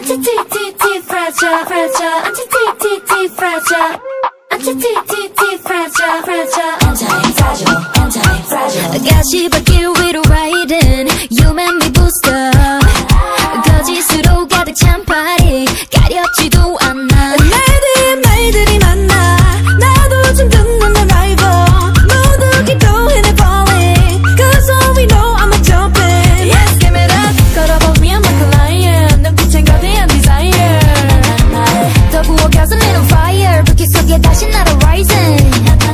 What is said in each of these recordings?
가시밭길 위로 riding You make me boost up 거짓으로 가득 찬 파리 가렵지도 않아 말들이 많아 나도 좀 듣는 내 rival 모두 기도해 내 falling Cause all we know I'm a jumping Yes, give it up 걸어봐 me I'm like a lion 눈빛엔 거대한 desire 더 부어 가슴엔 on fire 불길 속에 다시 날아 rising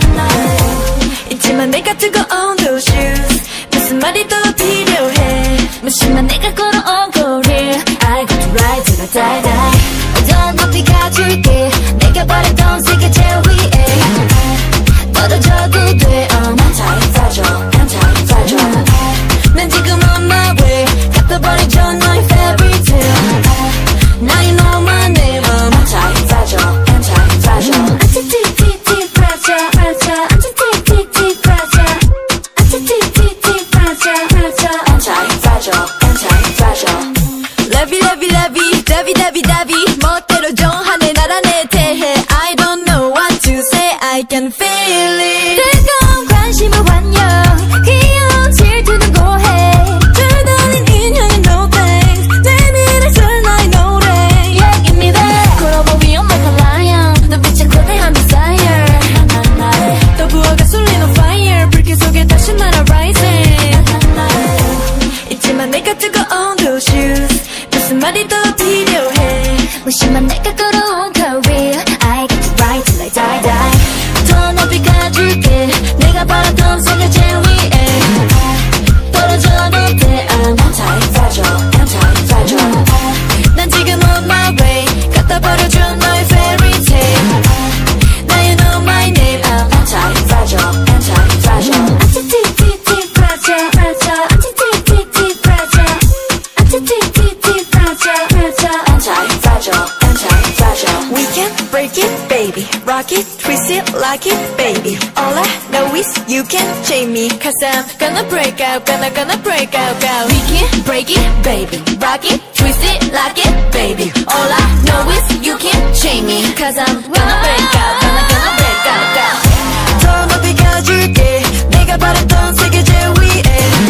있지만 내가 뜨거운 those shoes 무슨 말이 더 필요해 무심한 내가 걸어온 거리 I got to ride till I die die 더 높이 가줄게 내가 바랬던 세계 제일 위에 떨어져도 돼 anti-fragile anti-fragile 난 지금 on my way 갚아버리죠 너의 fairy tale Now you know my name I'm anti-fragile anti-fragile anti-fragile fragile anti-fragile anti-fragile anti-fragile anti-fragile Lovey lovey lovey lovey lovey lovey 멋대로 정하네 나라 내 대해 I don't know what to say I can feel it 뜨거운 관심을 환영 귀여운 질투는 고해 줄다린 인형의 no thanks 내 미래설 나의 노래 Yeah give me that 걸어봐 we on like a lion 눈빛엔 거대한 desire 또 부어가 쏠린 on fire 불길 속에 다시 날아 rising 있지만 내가 뜨거운 those shoes 무슨 말이 더 필요해 무심한 내가 걸어온 career I get to ride till I die die 더 높이 가줄게 내가 바랐던 세계 제일 위에 떨어져도 돼 I'm anti-fragile anti-fragile 난 지금 on my way 갖다 버려줘 너의 fairy tale Now you know my name I'm anti-fragile anti-fragile anti-fragile fragile anti-fragile anti-fragile anti-fragile anti-fragile We can break it baby rock it twist it lock it baby all I know is you can chain me cause I'm gonna break out gonna break out We can break it baby rock it twist it lock it baby all I know is you can chain me cause I'm gonna break out gonna break out 더 높이 가줄게 내가 바랬던 세계 제일 위에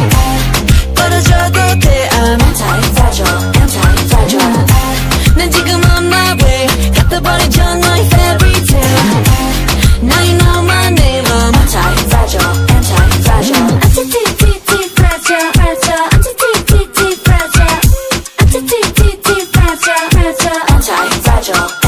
떨어져도 돼 I'm anti-fragile anti-fragile 난 지금 on my way 갚아버리죠 너의 fairy tale Now you know my name I'm anti-fragile anti-fragile anti-fragile fragile anti-fragile anti-fragile anti-fragile